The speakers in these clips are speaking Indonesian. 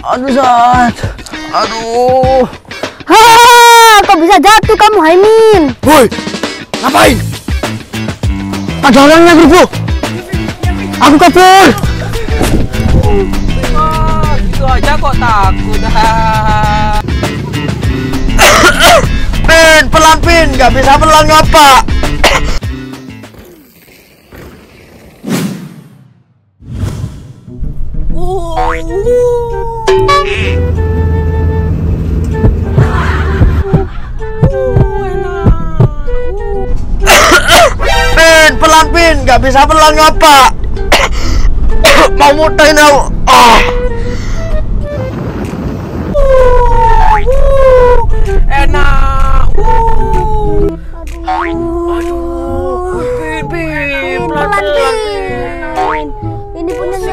Aduh, Sat. Aduh. Kok bisa jatuh kamu, Haimin? Woi, ngapain? Ada orangnya, Guru. Aku kabur. Gitu aja kok takut. Pin, pelan Pin, nggak bisa pelan ngapa? Pin, pelan Pin, nggak bisa pelan ngapa? Mau mutain aku. Enak. Aduh. Pin, Pelan-pelan, Pin. Ini punyanya.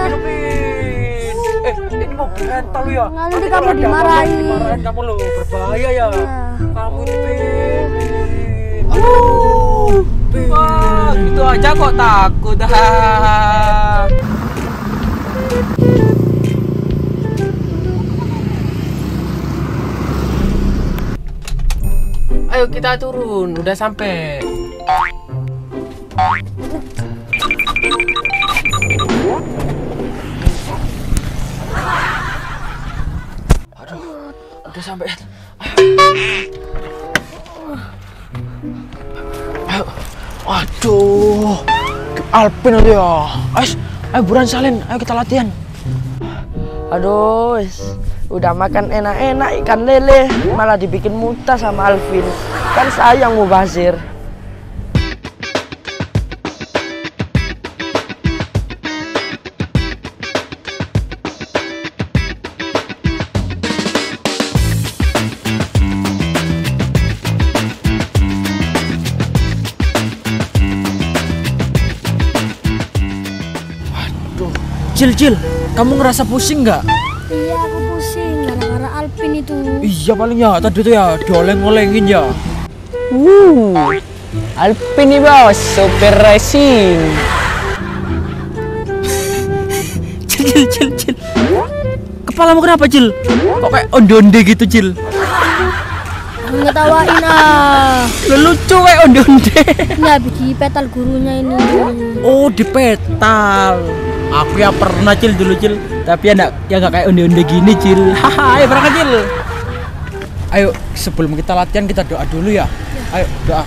Ini mau rental ya. Nanti kamu dimarahin. Dimarahin kamu loh, berbahaya ya. Kamu ini Pin. Pin. Wah, gitu aja kok takut. Ayo kita turun, udah sampai. Aduh, udah sampai. Ayo. Aduh, Alpin itu ya. Ayo buruan salin, ayo kita latihan. Aduh, udah makan enak-enak ikan lele, malah dibikin muntah sama Alvin. Kan sayang Mubazir. Cil, kamu ngerasa pusing nggak? Iya, aku pusing gara-gara Alvin itu. Iya paling ya, tadi tuh ya dioleng-olengin ya. Alvin nih bos, super racing. Cil. Kepalamu kenapa, Cil? Kok kayak onde-onde gitu, Cil? Ngetawain ah. Lucu kayak onde-onde. Ini habis di petal gurunya ini. Oh, di petal. Aku ya pernah, Cil, dulu, Cil. Tapi ya nggak kayak onde-onde gini, Cil. Haha, ayo berangkat, Cil. Ayo, sebelum kita latihan kita doa dulu ya. Ayo, doa.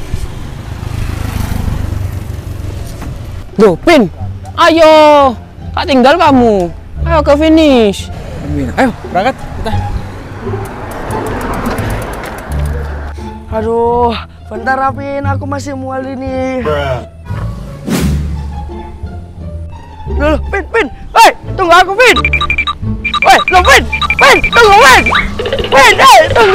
Duh, Pin, ayo, tak tinggal kamu. Ayo ke finish. Ayo, berangkat kita. Aduh, bentar Pin, aku masih mual ini. Loh, Pin, hei, tunggu aku, Pin. Woi, lo Pin, tunggu, Pin, hei, tunggu.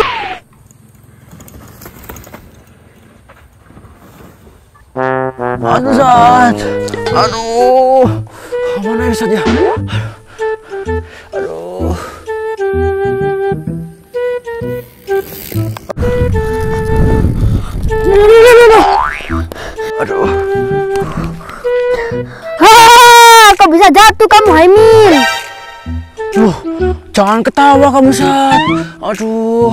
Aduh, Sat. Aduh. Mana ya, Sat ya? Aduh. Aduh. Kok bisa jatuh kamu, Haimin? Jangan ketawa kamu, Sat. Aduh.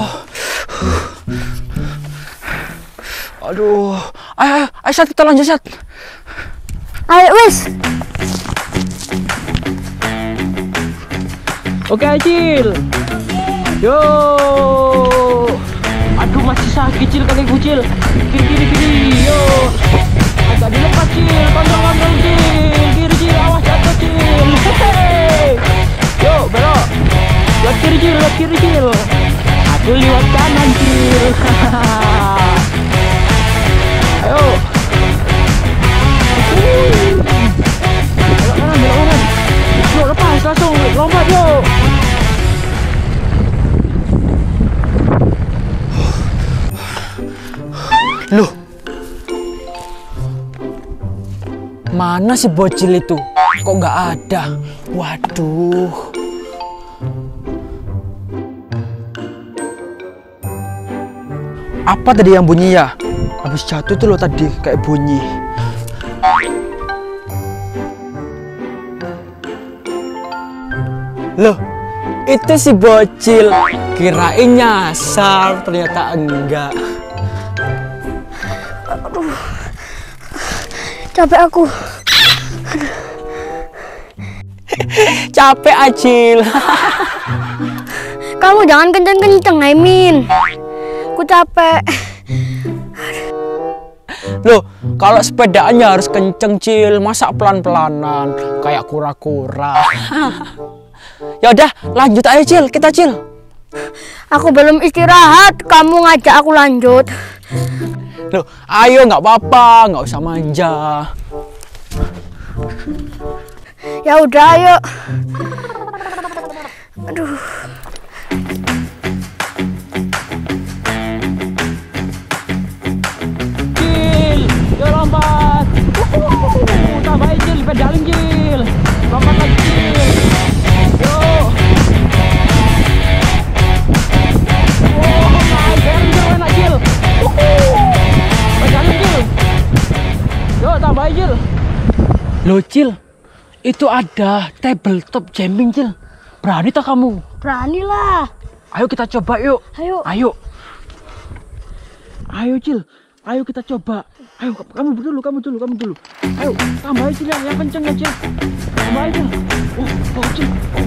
Ayo, Sat, kita lanjut, Sat. Ayo, wis. Oke, Cil. Yo. Aduh, masih sakit, Cil, kakiku, Cil. Kiri. Yo. Agak dilepas, Cil. Kontrol, Cil. Kiri, awas jatuh, Cil. Hehehe. Yo, belok. Lihat kiri, Cil. Aku liwat kanan, Cil. Ayo. Belok kanan. Yuk, lepas langsung. Lompat, yuk. Loh, mana si bocil itu? Kok nggak ada? Waduh. Apa tadi yang bunyi ya? Habis jatuh tuh loh tadi kayak bunyi. Loh, Itu si bocil. Kirain nyasar, ternyata enggak. Capek aku. Capek Acil. Kamu jangan kenceng-kenceng, Haimin. Aku capek. Loh, kalau sepedaan ya harus kenceng, Cil. Masa pelan-pelanan kayak kura-kura. Ya udah, lanjut aja, Cil. Kita, Cil. Aku belum istirahat, kamu ngajak aku lanjut. Loh, ayo nggak apa-apa, nggak usah manja. Ya udah, ayo. Aduh. Cil, yo lompat. Tambahin Cil, pedalin Cil. Lompat lagi Cil. Yo. Oh, nice. Enak Cil. Pedalin Cil. Yo, tambahin Cil. Loh Cil, itu ada tabletop jumping Cil. Berani tak kamu? Beranilah. Ayo kita coba yuk. Ayo. Ayo Cil. Ayo kita coba. Ayo kamu dulu. Ayo tambahin Cil yang kenceng ya Cil. Tambahin Cil. Oh Cil.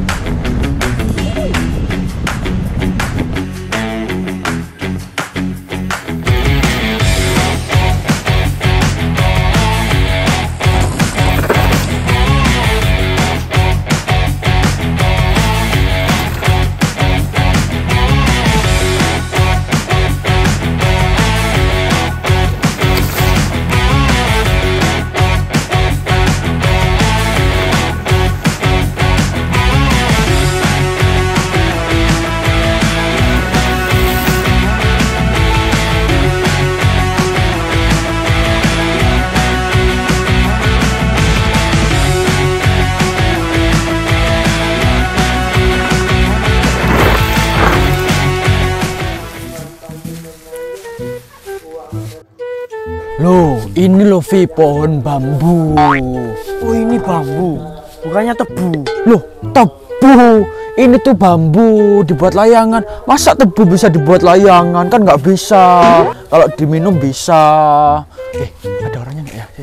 Loh, ini loh Vi, pohon bambu. Oh ini bambu, bukannya tebu. Loh, tebu. Ini tuh bambu dibuat layangan. Masa tebu bisa dibuat layangan? Kan nggak bisa. Kalau diminum bisa. Ada orangnya nggak ya?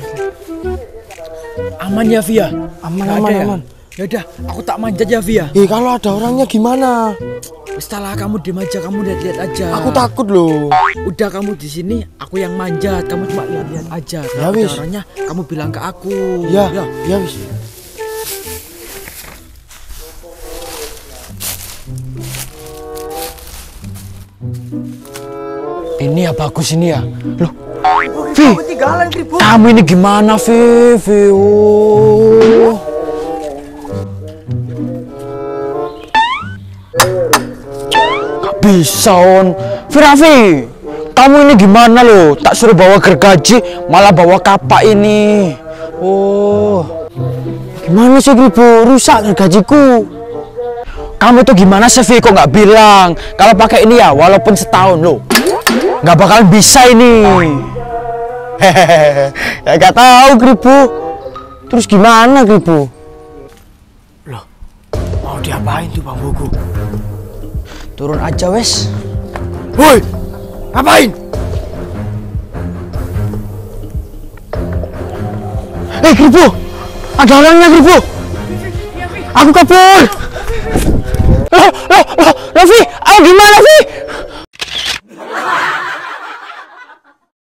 Aman ya Vi ya? Aman. Ya udah, aku tak manjat ya Vi ya. Kalau ada orangnya gimana? Setelah kamu diem aja, kamu lihat-lihat aja. Aku takut loh. Udah kamu di sini, aku yang manjat. Kamu cuma lihat-lihat aja. Ya, Kalau wis. ada orangnya, kamu bilang ke aku. Ya wis. Ini ya bagus ini ya. Loh, Vi, Ketinggalan Kribo. kamu ini gimana Vi? Oh. Gak bisa on. Raffi, kamu ini gimana loh? Tak suruh bawa gergaji, malah bawa kapak ini. Oh, gimana sih Kribo? Rusak gergajiku. Kamu tuh gimana sih Vi? Kok nggak bilang? Kalau pakai ini ya, walaupun setahun loh, nggak bakalan bisa ini. Hehehe, ya nggak tahu Kribo. Terus gimana Kribo? Loh, mau diapain tuh bambuku? Turun aja wes. Woi, ngapain? Kribo, ada orangnya Kribo. Aku kabur. Loh, Vi,